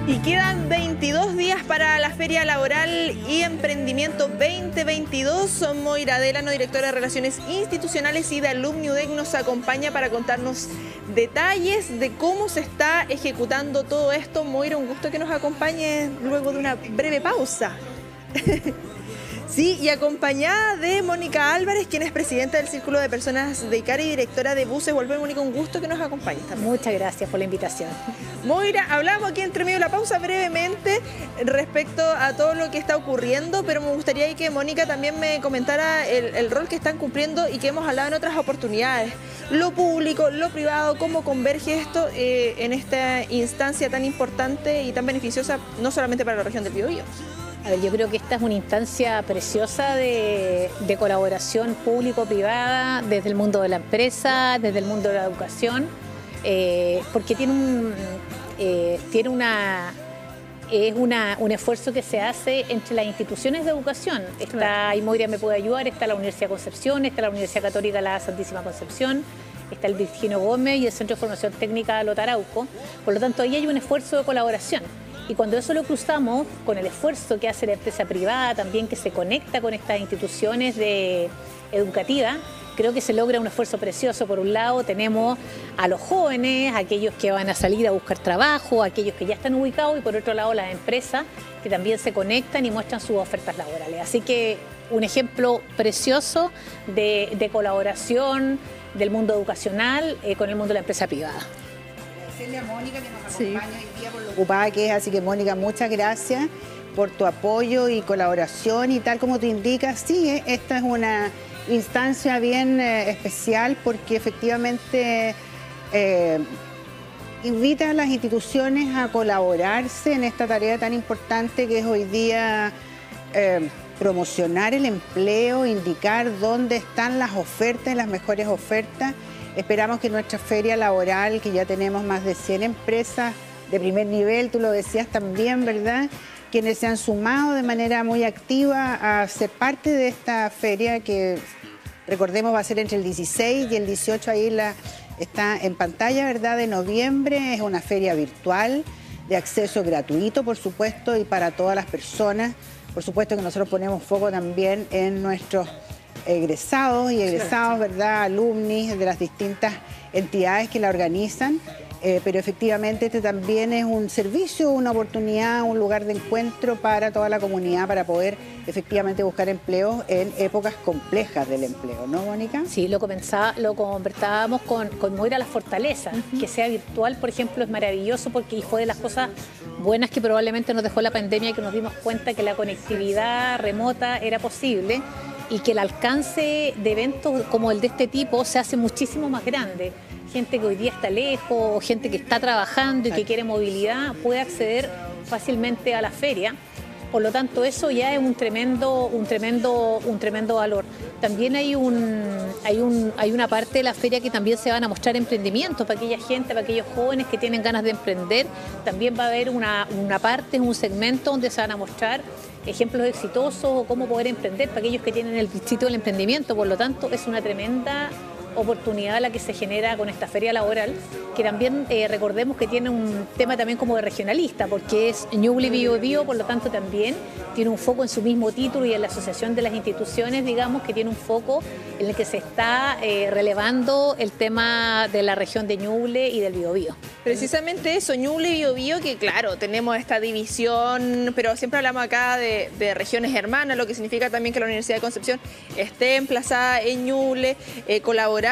Y quedan 22 días para la Feria Laboral y Emprendimiento 2022. Moira Delano, directora de Relaciones Institucionales y de Alumniudec, nos acompaña para contarnos detalles de cómo se está ejecutando todo esto. Moira, un gusto que nos acompañe luego de una breve pausa. Sí, y acompañada de Mónica Álvarez, quien es presidenta del Círculo de Personas de ICARA y directora de Buses Volver. Mónica, un gusto que nos acompañes también. Muchas gracias por la invitación. Moira, hablamos aquí entre medio de la pausa brevemente respecto a todo lo que está ocurriendo, pero me gustaría que Mónica también me comentara el rol que están cumpliendo y que hemos hablado en otras oportunidades. Lo público, lo privado, cómo converge esto en esta instancia tan importante y tan beneficiosa, no solamente para la región del Biobío. A ver, yo creo que esta es una instancia preciosa de colaboración público-privada desde el mundo de la empresa, desde el mundo de la educación, porque es un esfuerzo que se hace entre las instituciones de educación. Está, y Moira me puede ayudar, está la Universidad de Concepción, está la Universidad Católica La Santísima Concepción, está el Virginio Gómez y el Centro de Formación Técnica de Lotarauco. Por lo tanto, ahí hay un esfuerzo de colaboración. Y cuando eso lo cruzamos con el esfuerzo que hace la empresa privada también, que se conecta con estas instituciones educativas, creo que se logra un esfuerzo precioso. Por un lado tenemos a los jóvenes, aquellos que van a salir a buscar trabajo, aquellos que ya están ubicados, y por otro lado las empresas que también se conectan y muestran sus ofertas laborales. Así que un ejemplo precioso de colaboración del mundo educacional con el mundo de la empresa privada. Agradecerle a Mónica que nos acompaña hoy día por lo ocupada que es, así que Mónica, muchas gracias por tu apoyo y colaboración, y tal como tú indicas, sí, esta es una instancia bien especial porque efectivamente invita a las instituciones a colaborarse en esta tarea tan importante que es hoy día promocionar el empleo, indicar dónde están las ofertas, las mejores ofertas. Esperamos que nuestra feria laboral, que ya tenemos más de 100 empresas de primer nivel, tú lo decías también, ¿verdad?, quienes se han sumado de manera muy activa a ser parte de esta feria que, recordemos, va a ser entre el 16 y el 18, ahí está en pantalla, ¿verdad?, de noviembre. Es una feria virtual de acceso gratuito, por supuesto, y para todas las personas. Por supuesto que nosotros ponemos foco también en nuestros egresados y egresados, ¿verdad?, alumnis de las distintas entidades que la organizan, pero efectivamente este también es un servicio, una oportunidad, un lugar de encuentro para toda la comunidad para poder efectivamente buscar empleo en épocas complejas del empleo, ¿no, Mónica? Sí, lo conversábamos con Moira, la fortaleza. Que sea virtual, por ejemplo, es maravilloso porque fue de las cosas buenas que probablemente nos dejó la pandemia, que nos dimos cuenta que la conectividad remota era posible y que el alcance de eventos como el de este tipo se hace muchísimo más grande. Gente que hoy día está lejos, gente que está trabajando y que quiere movilidad, puede acceder fácilmente a la feria. Por lo tanto, eso ya es un tremendo valor. También hay una parte de la feria que también se van a mostrar emprendimientos para aquella gente, para aquellos jóvenes que tienen ganas de emprender. También va a haber una parte, un segmento donde se van a mostrar ejemplos exitosos o cómo poder emprender para aquellos que tienen el sitio del emprendimiento. Por lo tanto, es una tremenda oportunidad la que se genera con esta feria laboral, que también recordemos que tiene un tema también como de regionalista, porque es Ñuble Biobío, por lo tanto también tiene un foco en su mismo título y en la asociación de las instituciones, digamos, que tiene un foco en el que se está relevando el tema de la región de Ñuble y del Biobío. Precisamente eso, Ñuble y Biobío, que claro, tenemos esta división, pero siempre hablamos acá de regiones hermanas, lo que significa también que la Universidad de Concepción esté emplazada en Ñuble, colaborar,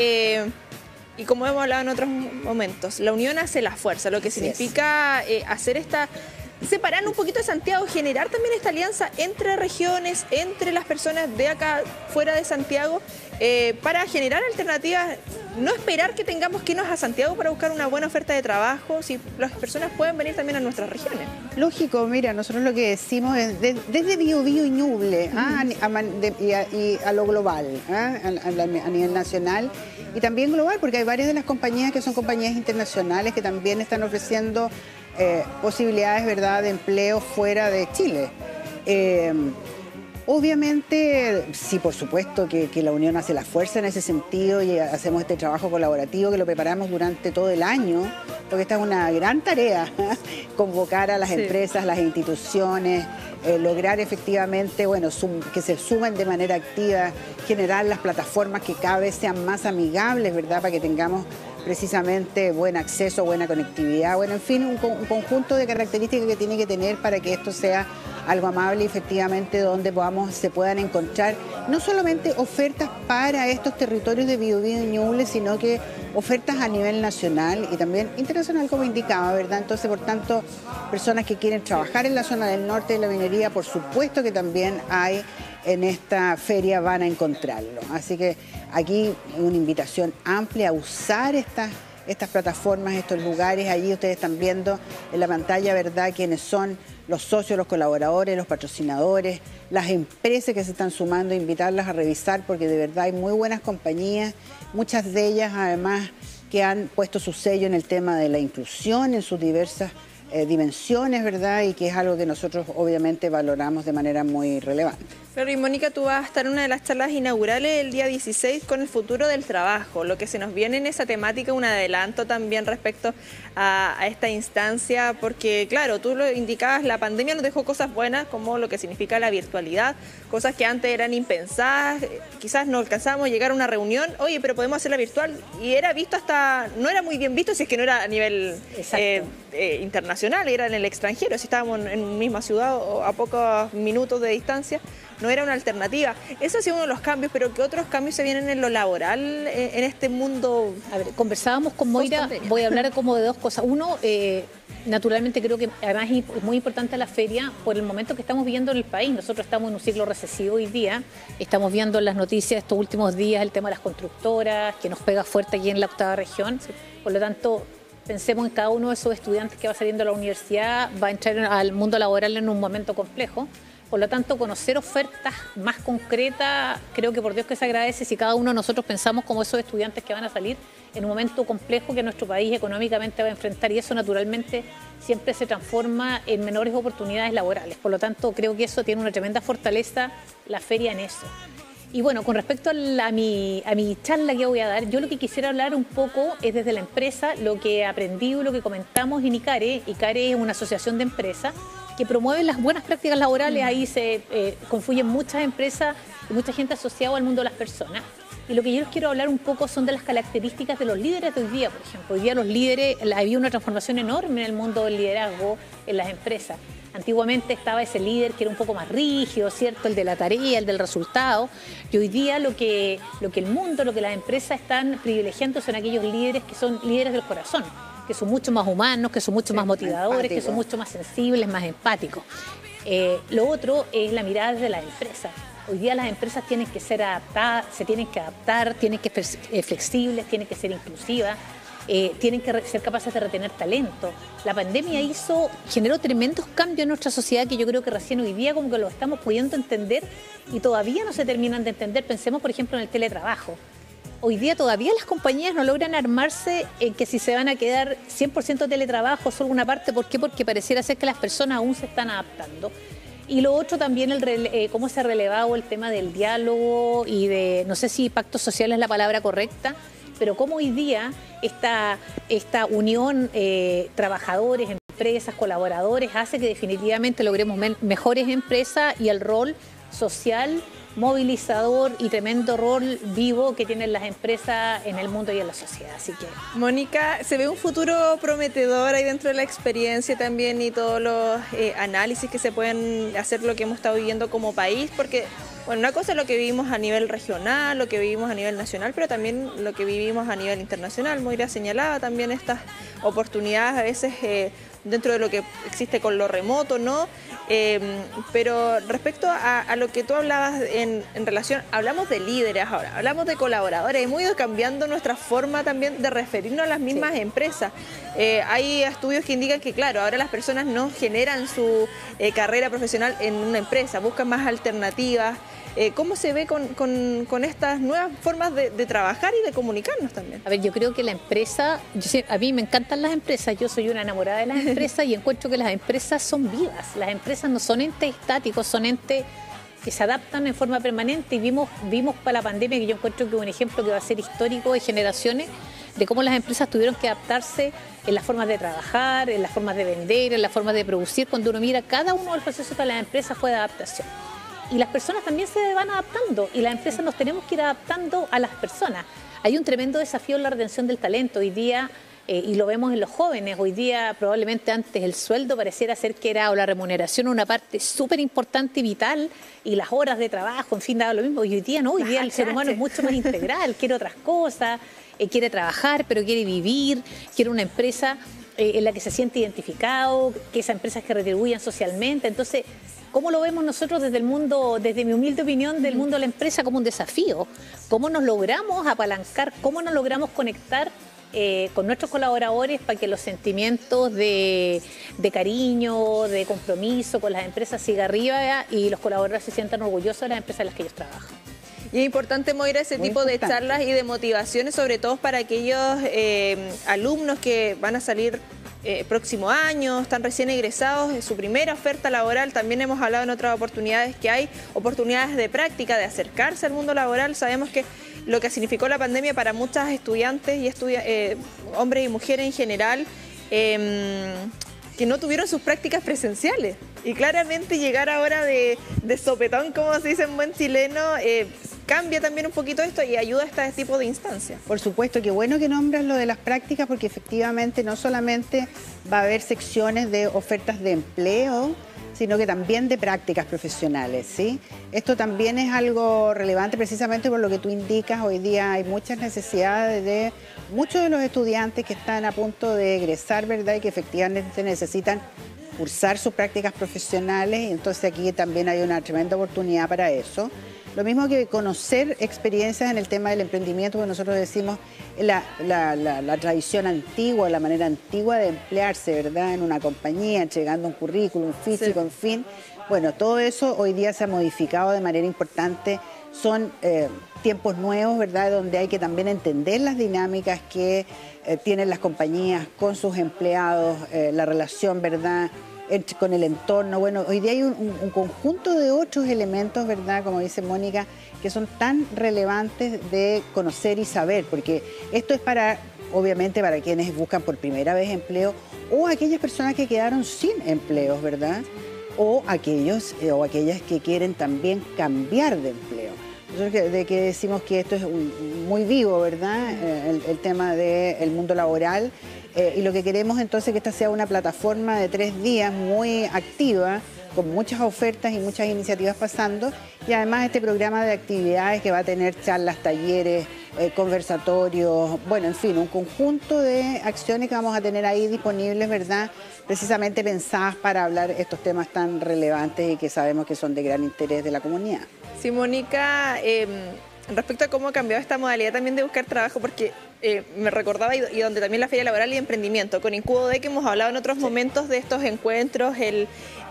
y como hemos hablado en otros momentos, la unión hace la fuerza, lo que significa hacer separar un poquito de Santiago, generar también esta alianza entre regiones, entre las personas de acá, fuera de Santiago, para generar alternativas, no esperar que tengamos que irnos a Santiago para buscar una buena oferta de trabajo, si las personas pueden venir también a nuestras regiones. Lógico, mira, nosotros lo que decimos es desde Biobío y Ñuble y a lo global, a nivel nacional y también global, porque hay varias de las compañías que son compañías internacionales que también están ofreciendo posibilidades, ¿verdad?, de empleo fuera de Chile. Obviamente, sí, por supuesto que la unión hace la fuerza en ese sentido y hacemos este trabajo colaborativo que lo preparamos durante todo el año, porque esta es una gran tarea, convocar a las empresas, las instituciones, lograr efectivamente, bueno, que se sumen de manera activa, generar las plataformas que cada vez sean más amigables, ¿verdad?, para que tengamos precisamente buen acceso, buena conectividad, bueno, en fin, un conjunto de características que tiene que tener para que esto sea algo amable y efectivamente donde se puedan encontrar no solamente ofertas para estos territorios de Biobío y Ñuble, sino que ofertas a nivel nacional y también internacional, como indicaba, ¿verdad? Entonces, por tanto, personas que quieren trabajar en la zona del norte de la minería, por supuesto que también hay en esta feria, van a encontrarlo. Así que aquí una invitación amplia a usar estas plataformas, estos lugares. Allí ustedes están viendo en la pantalla, ¿verdad?, quiénes son los socios, los colaboradores, los patrocinadores, las empresas que se están sumando, invitarlas a revisar porque de verdad hay muy buenas compañías, muchas de ellas además que han puesto su sello en el tema de la inclusión en sus diversas dimensiones, ¿verdad? Y que es algo que nosotros obviamente valoramos de manera muy relevante. Claro, y Mónica, tú vas a estar en una de las charlas inaugurales el día 16 con el futuro del trabajo, lo que se nos viene en esa temática, un adelanto también respecto a esta instancia, porque claro, tú lo indicabas, la pandemia nos dejó cosas buenas como lo que significa la virtualidad, cosas que antes eran impensadas, quizás no alcanzábamos a llegar a una reunión, oye, pero podemos hacerla virtual, y era visto no era muy bien visto si es que no era a nivel internacional, era en el extranjero, si estábamos en una misma ciudad o a pocos minutos de distancia, no era una alternativa. Ese ha sido uno de los cambios, pero ¿qué otros cambios se vienen en lo laboral, en este mundo? A ver, conversábamos con Moira, voy a hablar como de dos cosas. Uno, naturalmente creo que además es muy importante la feria por el momento que estamos viviendo en el país. Nosotros estamos en un ciclo recesivo hoy día, estamos viendo en las noticias estos últimos días el tema de las constructoras, que nos pega fuerte aquí en la octava región. Por lo tanto, pensemos en cada uno de esos estudiantes que va saliendo de la universidad, va a entrar al mundo laboral en un momento complejo. Por lo tanto, conocer ofertas más concretas, creo que por Dios que se agradece si cada uno de nosotros pensamos como esos estudiantes que van a salir en un momento complejo que nuestro país económicamente va a enfrentar, y eso naturalmente siempre se transforma en menores oportunidades laborales. Por lo tanto, creo que eso tiene una tremenda fortaleza, la feria, en eso. Y bueno, con respecto a mi charla que voy a dar, yo lo que quisiera hablar un poco es desde la empresa, lo que he aprendido, lo que comentamos en ICARE. ICARE es una asociación de empresas que promueve las buenas prácticas laborales. Ahí se confluyen muchas empresas y mucha gente asociada al mundo de las personas. Y lo que yo les quiero hablar un poco son de las características de los líderes de hoy día, por ejemplo. Hoy día los líderes, había una transformación enorme en el mundo del liderazgo en las empresas. Antiguamente estaba ese líder que era un poco más rígido, ¿cierto? El de la tarea, el del resultado. Y hoy día lo que el mundo, lo que las empresas están privilegiando son aquellos líderes que son líderes del corazón, que son mucho más humanos, que son mucho más motivadores, que son mucho más sensibles, más empáticos. Lo otro es la mirada desde las empresas. Hoy día las empresas tienen que ser adaptadas, se tienen que adaptar, tienen que ser flexibles, tienen que ser inclusivas. Tienen que ser capaces de retener talento. La pandemia generó tremendos cambios en nuestra sociedad que yo creo que recién hoy día como que lo estamos pudiendo entender y todavía no se terminan de entender. Pensemos, por ejemplo, en el teletrabajo. Hoy día todavía las compañías no logran armarse en que si se van a quedar 100% teletrabajo, solo una parte. ¿Por qué? Porque pareciera ser que las personas aún se están adaptando. Y lo otro también, cómo se ha relevado el tema del diálogo y de, no sé si pacto social es la palabra correcta, pero cómo hoy día esta unión trabajadores, empresas, colaboradores hace que definitivamente logremos mejores empresas y el rol social, movilizador y tremendo rol vivo que tienen las empresas en el mundo y en la sociedad. Así que, Mónica, ¿se ve un futuro prometedor ahí dentro de la experiencia también y todos los análisis que se pueden hacer lo que hemos estado viviendo como país? Porque, bueno, una cosa es lo que vivimos a nivel regional, lo que vivimos a nivel nacional, pero también lo que vivimos a nivel internacional. Moira señalaba también estas oportunidades a veces dentro de lo que existe con lo remoto, ¿no? Pero respecto a lo que tú hablabas en relación, hablamos de líderes ahora, hablamos de colaboradores, hemos ido cambiando nuestra forma también de referirnos a las mismas empresas. Hay estudios que indican que, claro, ahora las personas no generan su carrera profesional en una empresa, buscan más alternativas. ¿Cómo se ve con estas nuevas formas de trabajar y de comunicarnos también? A ver, yo creo que la empresa, a mí me encantan las empresas, yo soy una enamorada de las empresas y encuentro que las empresas son vivas. Las empresas no son entes estáticos, son entes que se adaptan en forma permanente y vimos para la pandemia, que yo encuentro que es un ejemplo que va a ser histórico de generaciones, de cómo las empresas tuvieron que adaptarse en las formas de trabajar, en las formas de vender, en las formas de producir. Cuando uno mira, cada uno de los procesos para las empresas fue de adaptación. Y las personas también se van adaptando y las empresas nos tenemos que ir adaptando a las personas. Hay un tremendo desafío en la retención del talento hoy día. Y lo vemos en los jóvenes, hoy día probablemente antes el sueldo pareciera ser que era, o la remuneración, una parte súper importante y vital, y las horas de trabajo, en fin, daba lo mismo, y hoy día no, hoy día el ser humano es mucho más integral, quiere otras cosas, quiere trabajar, pero quiere vivir, quiere una empresa en la que se siente identificado, que esas empresas que retribuyan socialmente. Entonces, ¿cómo lo vemos nosotros desde el mundo, desde mi humilde opinión, del mundo de la empresa como un desafío? ¿Cómo nos logramos apalancar, cómo nos logramos conectar con nuestros colaboradores para que los sentimientos de cariño, de compromiso con las empresas siga arriba y los colaboradores se sientan orgullosos de las empresas en las que ellos trabajan? Y es importante, Moira, ese tipo de charlas y de motivaciones, sobre todo para aquellos alumnos que van a salir próximo año, están recién egresados, su primera oferta laboral. También hemos hablado en otras oportunidades que hay oportunidades de práctica, de acercarse al mundo laboral. Sabemos que lo que significó la pandemia para muchas estudiantes y hombres y mujeres en general, que no tuvieron sus prácticas presenciales. Y claramente llegar ahora de sopetón, como se dice en buen chileno, cambia también un poquito esto y ayuda a este tipo de instancias. Por supuesto, qué bueno que nombras lo de las prácticas, porque efectivamente no solamente va a haber secciones de ofertas de empleo, sino que también de prácticas profesionales, ¿sí? Esto también es algo relevante precisamente por lo que tú indicas. Hoy día hay muchas necesidades de muchos de los estudiantes que están a punto de egresar, ¿verdad? Y que efectivamente necesitan cursar sus prácticas profesionales, y entonces aquí también hay una tremenda oportunidad para eso. Lo mismo que conocer experiencias en el tema del emprendimiento, porque nosotros decimos la tradición antigua, la manera antigua de emplearse, ¿verdad? En una compañía, entregando un currículum físico, sí. En fin. Bueno, todo eso hoy día se ha modificado de manera importante. Son tiempos nuevos, ¿verdad? Donde hay que también entender las dinámicas que tienen las compañías con sus empleados, la relación, ¿verdad?, con el entorno. Bueno, hoy día hay un conjunto de otros elementos, ¿verdad?, como dice Mónica, que son tan relevantes de conocer y saber, porque esto es obviamente para quienes buscan por primera vez empleo o aquellas personas que quedaron sin empleos, ¿verdad?, o aquellos o aquellas que quieren también cambiar de empleo. Nosotros de que decimos que esto es muy vivo, ¿verdad?, el tema del mundo laboral. Y lo que queremos entonces es que esta sea una plataforma de 3 días muy activa, con muchas ofertas y muchas iniciativas pasando, y además este programa de actividades que va a tener charlas, talleres, conversatorios, bueno, en fin, un conjunto de acciones que vamos a tener ahí disponibles, ¿verdad?, precisamente pensadas para hablar estos temas tan relevantes y que sabemos que son de gran interés de la comunidad. Sí, Mónica, respecto a cómo ha cambiado esta modalidad también de buscar trabajo, porque me recordaba, y donde también la Feria Laboral y Emprendimiento, con Incubo Day, que hemos hablado en otros momentos de estos encuentros, el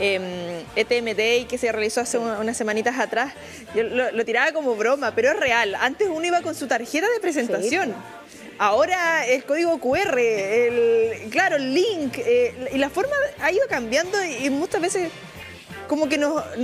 ETM Day que se realizó hace unas semanitas atrás, yo lo tiraba como broma, pero es real. Antes uno iba con su tarjeta de presentación. Sí. Ahora el código QR, claro, el link, y la forma ha ido cambiando y muchas veces como que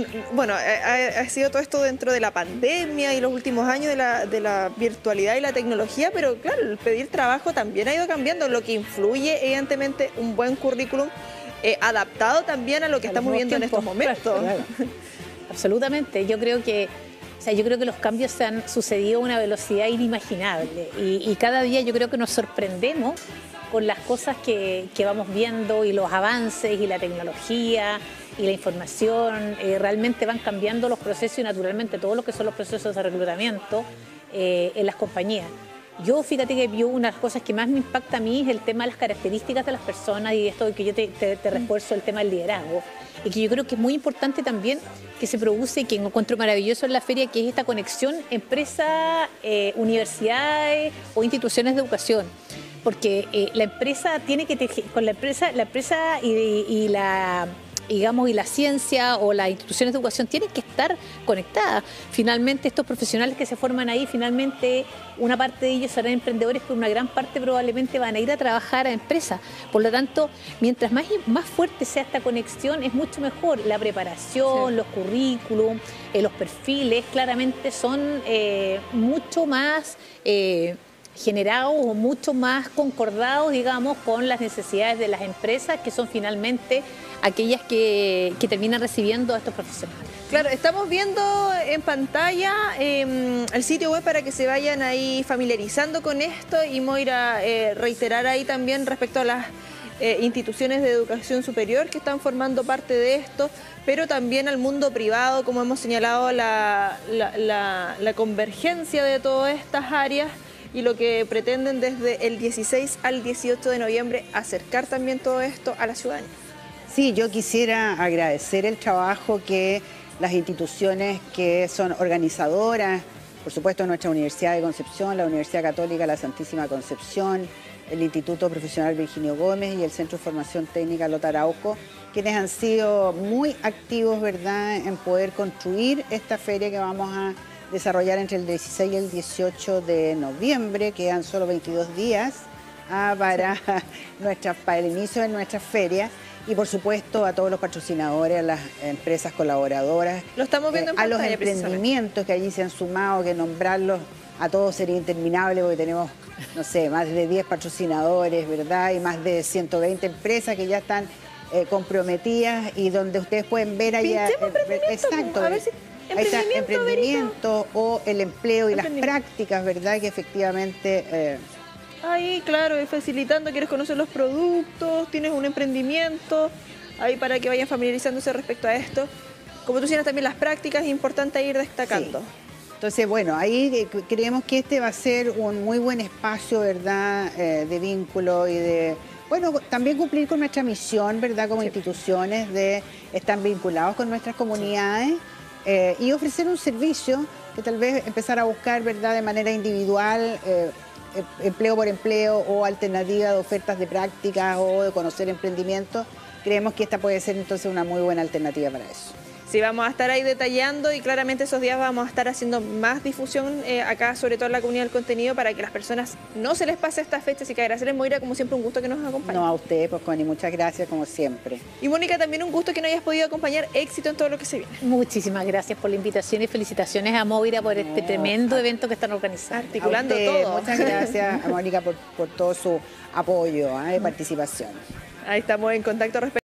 ha sido todo esto dentro de la pandemia y los últimos años de la virtualidad y la tecnología, pero claro, el pedir trabajo también ha ido cambiando, lo que influye evidentemente un buen currículum adaptado también a lo que estamos viviendo en estos momentos. Claro. Absolutamente, yo creo que los cambios han sucedido a una velocidad inimaginable y cada día yo creo que nos sorprendemos con las cosas que vamos viendo y los avances y la tecnología y la información. Realmente van cambiando los procesos y naturalmente todo lo que son los procesos de reclutamiento en las compañías. Yo, fíjate que una de las cosas que más me impacta a mí es el tema de las características de las personas y esto que yo te refuerzo el tema del liderazgo. Y que yo creo que es muy importante también que se produce, y que encuentro maravilloso en la feria, que es esta conexión empresa, universidades o instituciones de educación. Porque la empresa tiene que con la empresa y digamos, y la ciencia o las instituciones de educación tienen que estar conectadas. Finalmente, estos profesionales que se forman ahí, finalmente una parte de ellos serán emprendedores, pero una gran parte probablemente van a ir a trabajar a empresas. Por lo tanto, mientras más fuerte sea esta conexión, es mucho mejor. La preparación, sí, los currículum, los perfiles, claramente son mucho más generados o mucho más concordados, digamos, con las necesidades de las empresas, que son finalmente aquellas que terminan recibiendo a estos profesionales. Claro, estamos viendo en pantalla el sitio web para que se vayan ahí familiarizando con esto, y Moira, reiterar ahí también respecto a las instituciones de educación superior que están formando parte de esto, pero también al mundo privado, como hemos señalado, la convergencia de todas estas áreas y lo que pretenden desde el 16 al 18 de noviembre acercar también todo esto a la ciudadanía. Sí, yo quisiera agradecer el trabajo que las instituciones que son organizadoras, por supuesto nuestra Universidad de Concepción, la Universidad Católica La Santísima Concepción, el Instituto Profesional Virginio Gómez y el Centro de Formación Técnica Lota Araujo, quienes han sido muy activos, ¿verdad?, en poder construir esta feria que vamos a desarrollar entre el 16 y el 18 de noviembre. Quedan solo 22 días para el inicio de nuestra feria. Y por supuesto a todos los patrocinadores, a las empresas colaboradoras, lo estamos viendo en pantalla, a los emprendimientos que allí se han sumado, que nombrarlos a todos sería interminable porque tenemos, no sé, más de 10 patrocinadores, ¿verdad? Y más de 120 empresas que ya están comprometidas y donde ustedes pueden ver allá. Exacto. A ver si ahí está emprendimiento o el empleo y las prácticas, ¿verdad? Que efectivamente... Ahí, claro, facilitando, quieres conocer los productos, tienes un emprendimiento, ahí para que vayan familiarizándose respecto a esto. Como tú decías, también las prácticas, es importante ir destacando. Sí. Entonces, bueno, ahí creemos que este va a ser un muy buen espacio, ¿verdad?, de vínculo y de, bueno, también cumplir con nuestra misión, ¿verdad?, como instituciones de estar vinculados con nuestras comunidades y ofrecer un servicio que tal vez empezar a buscar, ¿verdad?, de manera individual, empleo por empleo o alternativa de ofertas de prácticas o de conocer emprendimientos. Creemos que esta puede ser entonces una muy buena alternativa para eso. Sí, vamos a estar ahí detallando y claramente esos días vamos a estar haciendo más difusión acá, sobre todo en la comunidad del contenido, para que las personas no se les pase estas fechas. Así que agradecerles, Moira, como siempre, un gusto que nos acompañe. No, a ustedes, pues, Connie, muchas gracias como siempre. Y Mónica, también un gusto que nos hayas podido acompañar, éxito en todo lo que se viene. Muchísimas gracias por la invitación y felicitaciones a Moira por este tremendo evento que están organizando. Articulando todo. Muchas gracias a Mónica por todo su apoyo y participación. Ahí estamos en contacto respecto